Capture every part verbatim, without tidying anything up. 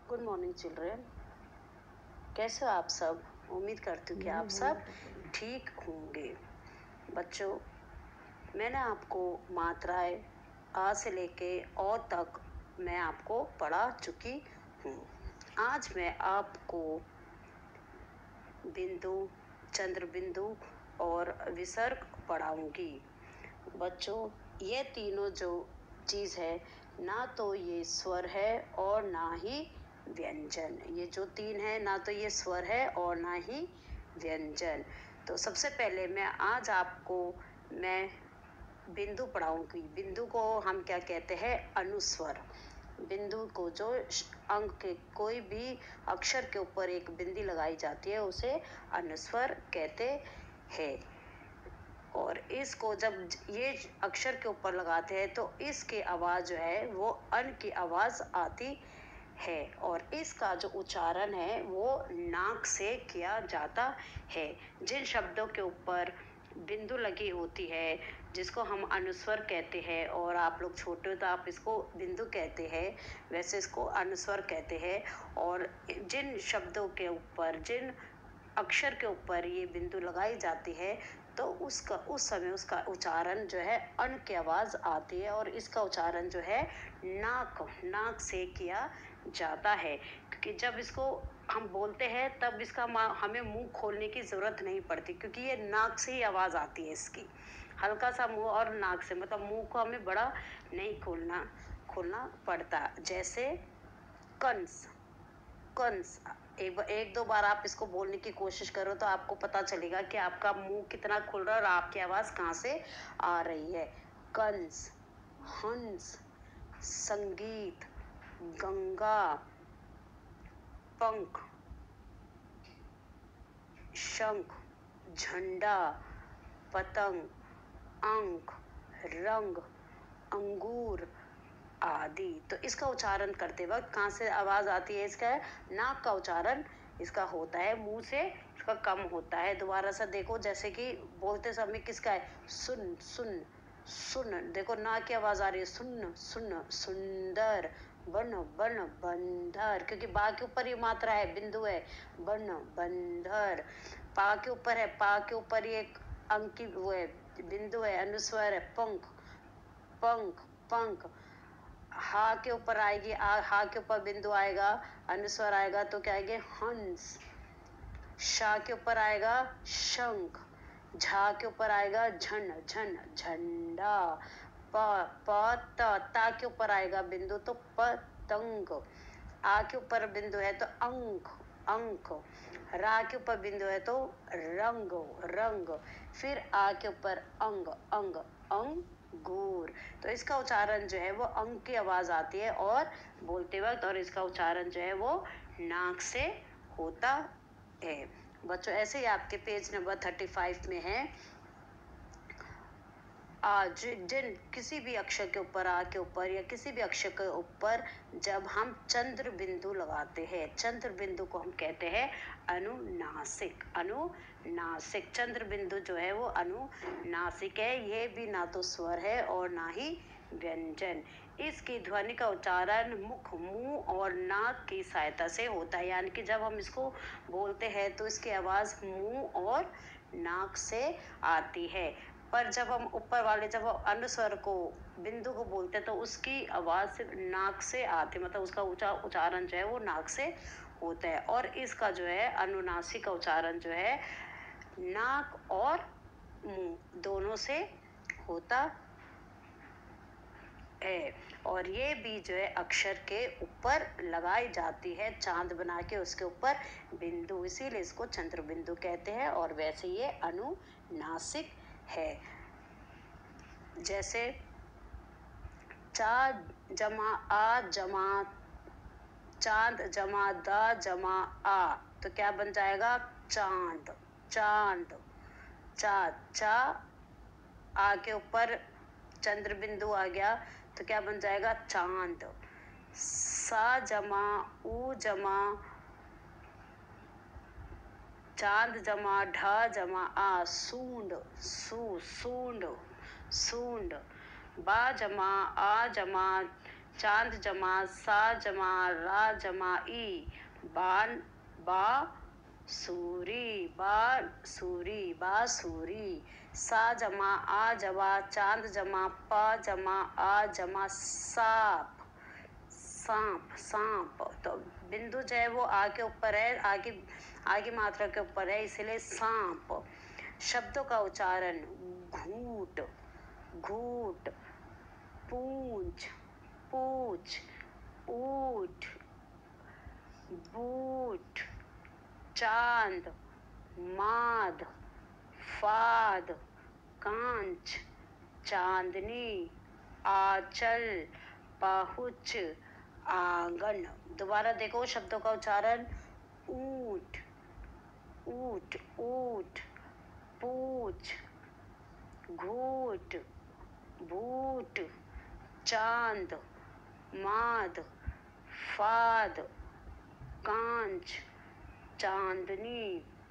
Good morning children. कैसे हो आप सब? उम्मीद करती हूँ कि आप सब ठीक होंगे। बच्चों, मैंने आपको मात्राएं आ से लेके औ तक मैं आपको पढ़ा चुकी हूँ। आज मैं आपको बिंदु, चंद्र बिंदु और विसर्ग पढ़ाऊंगी। बच्चों, ये तीनों जो चीज़ है, ना तो ये स्वर है और ना ही व्यंजन। ये जो तीन है, ना तो ये स्वर है और ना ही व्यंजन। तो सबसे पहले मैं आज आपको मैं बिंदु पढ़ाऊंगी। बिंदु को हम क्या कहते हैं? अनुस्वर। बिंदु को जो अंक के कोई भी अक्षर के ऊपर एक बिंदी लगाई जाती है उसे अनुस्वर कहते हैं। और इसको जब ये अक्षर के ऊपर लगाते हैं तो इसकी आवाज़ जो है वो अन की आवाज़ आती है। और इसका जो उच्चारण है वो नाक से किया जाता है। जिन शब्दों के ऊपर बिंदु लगी होती है जिसको हम अनुस्वर कहते हैं, और आप लोग छोटे हो तो आप इसको बिंदु कहते हैं, वैसे इसको अनुस्वर कहते हैं। और जिन शब्दों के ऊपर, जिन अक्षर के ऊपर ये बिंदु लगाई जाती है तो उसका उस समय उसका उच्चारण जो है अन की आवाज़ आती है। और इसका उच्चारण जो है नाक नाक से किया जाता है, क्योंकि जब इसको हम बोलते हैं तब इसका हमें मुंह खोलने की ज़रूरत नहीं पड़ती, क्योंकि ये नाक से ही आवाज़ आती है इसकी। हल्का सा मुंह और नाक से, मतलब मुंह को हमें बड़ा नहीं खोलना खोलना पड़ता। जैसे कंस, कंस। एक एक दो बार आप इसको बोलने की कोशिश करो तो आपको पता चलेगा कि आपका मुंह कितना खुल रहा है और आपकी आवाज़ कहाँ से आ रही है। कंस, हंस, संगीत, गंगा, पंख, शंख, झंडा, पतंग, अंक, रंग, अंगूर आदि। तो इसका उच्चारण करते वक्त कहाँ से आवाज़ आती है? इसका नाक का उच्चारण इसका होता है, मुंह से इसका कम होता है। दोबारा से देखो, जैसे कि बोलते समय किसका है? सुन सुन सुन। देखो नाक की आवाज़ आ रही है, सुन सुन। सुंदर, बन बन बंदर, क्योंकि बा के ऊपर ये मात्रा है, बिंदु है। बन बंदर। पा के ऊपर है, पा के ऊपर ये एक अंक की वो है, बिंदु है, अनुस्वर है। पंख, पंख पंख। हा के ऊपर आएगी, आ हा के ऊपर बिंदु आएगा, अनुस्वर आएगा तो क्या आएगा? हंस। शा के ऊपर आएगा शंख। झा के ऊपर आएगा झन झन झंडा। प प त ता के ऊपर आएगा बिंदु तो पतंग। आ के ऊपर बिंदु है तो अंक अंक। रा के ऊपर बिंदु है तो रंग रंग। फिर आ के ऊपर अंग अंग अंगूर। तो इसका उच्चारण जो है वो अंग की आवाज़ आती है और बोलते वक्त, और इसका उच्चारण जो है वो नाक से होता है। बच्चों, ऐसे ही आपके पेज नंबर थर्टी फाइव में है, आज जिन किसी भी अक्षर के ऊपर, आ के ऊपर या किसी भी अक्षर के ऊपर जब हम चंद्र बिंदु लगाते हैं, चंद्र बिंदु को हम कहते हैं अनुनासिक। अनुनासिक चंद्र बिंदु जो है वो अनुनासिक है। ये भी ना तो स्वर है और ना ही व्यंजन। इसकी ध्वनि का उच्चारण मुख, मुंह और नाक की सहायता से होता है। यानी कि जब हम इसको बोलते हैं तो इसकी आवाज़ मुंह और नाक से आती है। पर जब हम ऊपर वाले, जब हम अनुस्वर को, बिंदु को बोलते हैं तो उसकी आवाज़ सिर्फ नाक से आती है, मतलब उसका ऊंचा उच्चारण जो है वो नाक से होता है। और इसका जो है अनुनासिक का उच्चारण जो है नाक और मुंह दोनों से होता है। और ये भी जो है अक्षर के ऊपर लगाई जाती है, चांद बना के उसके ऊपर बिंदु, इसीलिए इसको चंद्र बिंदु कहते हैं। और वैसे ये अनुनासिक है। जैसे चा जमा आ जमा चांद जमा दा जमा आ, तो क्या बन जाएगा? चांद चांद। चा चा आ के ऊपर चंद्र बिंदु आ गया तो क्या बन जाएगा? चांद। सा जमा ऊ जमा चांद जमा ढा जमा आ, सूंड सू सूंड सूंड। बा जमा आ जमा चांद जमा सा जमा रा जमा ई, बान बा सूरी बांसुरी बांसुरी। सा जमा आ जमा चांद जमा पा जमा आ जमा सांप सांप सांप। तो बिंदु जो है वो आ के ऊपर है, आगे आगे मात्रा के ऊपर है, इसलिए सांप। शब्दों का उच्चारण घूट घूट, पूंछ पूछ, ऊठ बूट, चांद माद, फाद, कांच, चांदनी, आंचल, पहुंच, आंगन। दोबारा देखो शब्दों का उच्चारण ऊंट ऊट ऊट, पूछ, घूट, बूट, चांद, माद, फाद, कांच, चांदनी,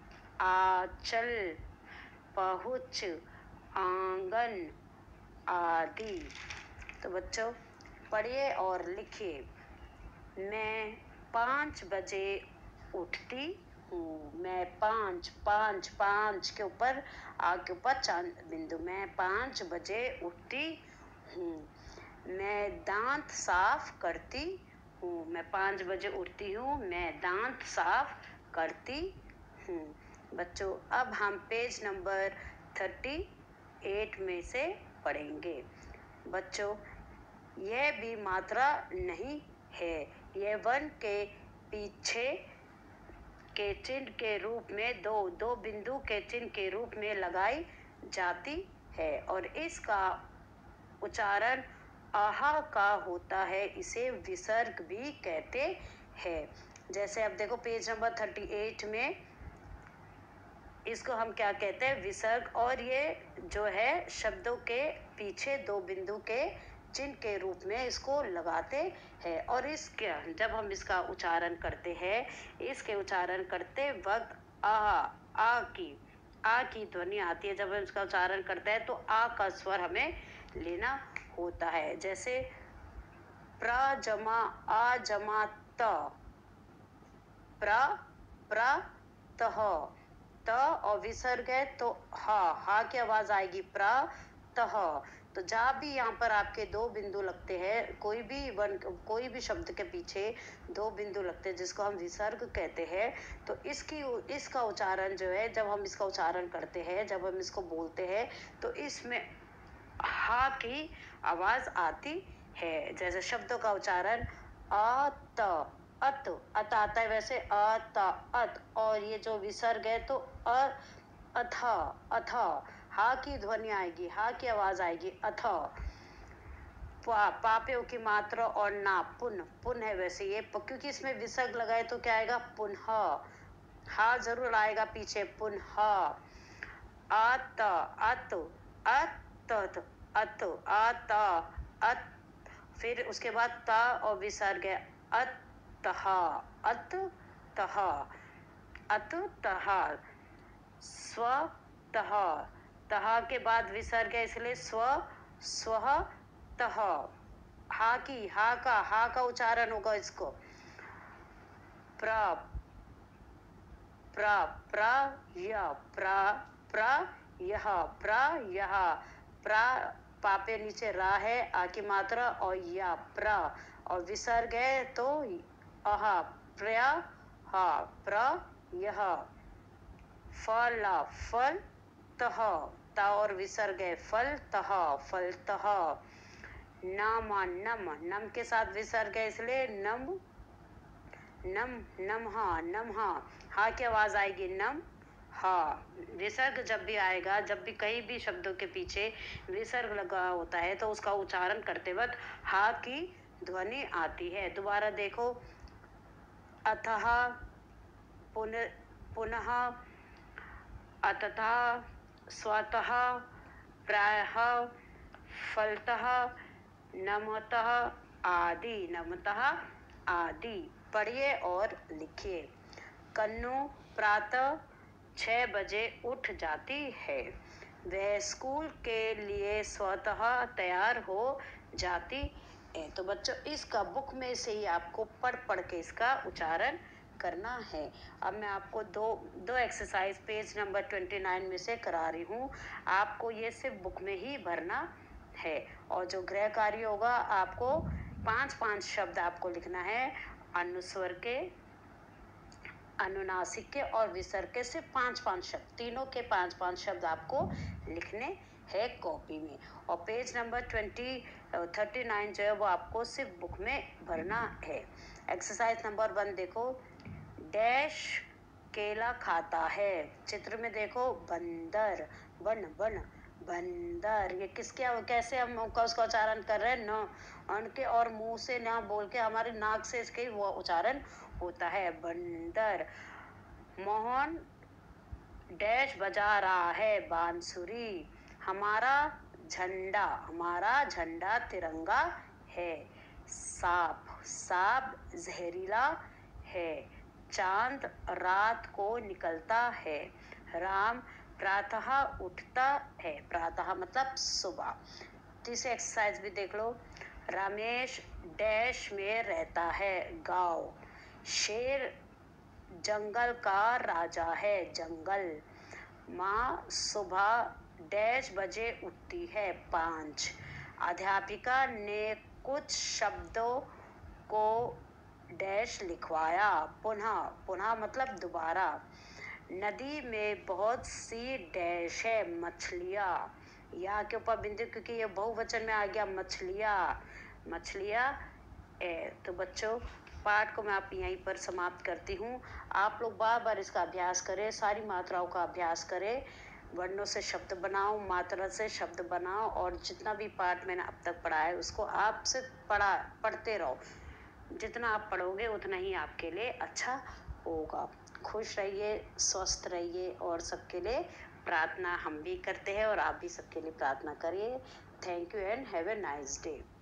आंचल, पहुंच, आंगन आदि। तो बच्चों पढ़िए और लिखिए। मैं पाँच बजे उठती हूँ। मैं पाँच पाँच पाँच के ऊपर आ के ऊपर चांद बिंदु। मैं पाँच बजे उठती हूँ। मैं दांत साफ करती हूँ। मैं पाँच बजे उठती हूँ। मैं दांत साफ करती हूँ। बच्चों अब हम पेज नंबर थर्टी एट में से पढ़ेंगे। बच्चों यह भी मात्रा नहीं है, यह वन के पीछे के चिन्ह के रूप में दो दो बिंदु के चिन्ह के रूप में लगाई जाती है और इसका उच्चारण आहा का होता है। इसे विसर्ग भी कहते हैं। जैसे अब देखो पेज नंबर थर्टी एट में इसको हम क्या कहते हैं, विसर्ग। और ये जो है शब्दों के पीछे दो बिंदु के चिन्ह के रूप में इसको लगाते हैं। और इसके जब हम इसका उच्चारण करते हैं, इसके उच्चारण करते वक्त आ आ की आ की ध्वनि आती है। जब हम इसका उच्चारण करते हैं तो आ का स्वर हमें लेना होता है। जैसे प्र जमा आ जमा त, प्र प्र तह, त और विसर्ग है तो हा हा की आवाज आएगी प्र तह। तो जहाँ भी यहाँ पर आपके दो बिंदु लगते हैं, कोई भी वन कोई भी शब्द के पीछे दो बिंदु लगते हैं जिसको हम विसर्ग कहते हैं, तो इसकी इसका उच्चारण जो है, जब हम इसका उच्चारण करते हैं, जब हम इसको बोलते हैं तो इसमें हा की आवाज आती है। जैसे शब्दों का उच्चारण अत अत अत आता है, वैसे अत अत। और ये जो विसर्ग है तो अ अथा अथा, हा की ध्वनि आएगी, हा की आवाज आएगी अथा। पा पापियों की मात्रा और ना पुन पुन है, वैसे ये क्योंकि इसमें विसर्ग लगाए तो क्या आएगा पुनः, हा जरूर आएगा पीछे पुनः। अत अत अत अत अत अत, फिर उसके बाद ता और विसर्ग है अतः अतः अतः, स्वतः, तहा के बाद विसर्ग है इसलिए स्व स्वः तह। हा की हा का हा का उच्चारण होगा इसको प्र प्र प्र य प्र प्र यह प्र यह प्र, पापे नीचे रा है, आ की मात्रा और या प्र, और विसर्ग है तो अह प्र हा प्र यह। फल फल तह, ता और विसर्ग है फल तह फल तह। नम नम नम के साथ विसर्ग है इसलिए नम नम नमः नमः, हा की आवाज आएगी नम हा। विसर्ग जब भी आएगा, जब भी कई भी शब्दों के पीछे विसर्ग लगा होता है तो उसका उच्चारण करते वक्त हा की ध्वनि आती है। दोबारा देखो अतः पुनः पुनः अतः स्वतः प्रायः फलतः नमतः आदि नमतः आदि। पढ़िए और लिखिए। कन्नू प्रातः छह बजे उठ जाती है। वह स्कूल के लिए स्वतः तैयार हो जाती ए। तो बच्चों इसका बुक में से ही आपको पढ़ पढ़ के इसका उच्चारण करना है। अब मैं आपको दो दो exercise page number twenty nine में से करा रही हूँ। आपको ये सिर्फ बुक में ही भरना है। और जो गृह कार्य होगा, आपको पांच पांच शब्द आपको लिखना है। अनुस्वर के, अनुनासिक के और विसर्ग के सिर्फ पांच पांच शब्द, तीनों के पांच पांच शब्द आपको लिखने है कॉपी में। और page number twenty thirty nine जो है वो आपको सिर्फ बुक में भरना है। एक्सरसाइज नंबर वन देखो, डैश केला खाता है। चित्र में देखो बंदर, बन बन बंदर। ये किसके, कैसे हम उसका उच्चारण कर रहे हैं, न उनके और मुंह से ना बोल के हमारे नाक से इसके वो उच्चारण होता है, बंदर। मोहन डैश बजा रहा है, बांसुरी। हमारा झंडा, हमारा झंडा तिरंगा है। सांप, सांप जहरीला है। चांद रात को निकलता है। राम प्रातः उठता है, प्रातः मतलब सुबह। तीसरी एक्सरसाइज भी देख लो, रमेश डैश में रहता है, गांव। शेर जंगल का राजा है, जंगल। माँ सुबह डैश बजे उठती है, पाँच। अध्यापिका ने कुछ शब्दों को डैश लिखवाया, पुनः, पुनः मतलब दोबारा। नदी में बहुत सी डैश है, मछलियाँ। यहाँ के ऊपर बिंदु क्योंकि ये बहुवचन में आ गया, मछलियाँ, मछलियाँ ए। तो बच्चों पाठ को मैं आप यहीं पर समाप्त करती हूँ। आप लोग बार बार इसका अभ्यास करें, सारी मात्राओं का अभ्यास करें, वर्णों से शब्द बनाओ, मात्रा से शब्द बनाओ, और जितना भी पाठ मैंने अब तक पढ़ा है उसको आप सिर्फ पढ़ा पढ़ते रहो। जितना आप पढ़ोगे उतना ही आपके लिए अच्छा होगा। खुश रहिए, स्वस्थ रहिए, और सबके लिए प्रार्थना हम भी करते हैं और आप भी सबके लिए प्रार्थना करिए। Thank you and have a nice day.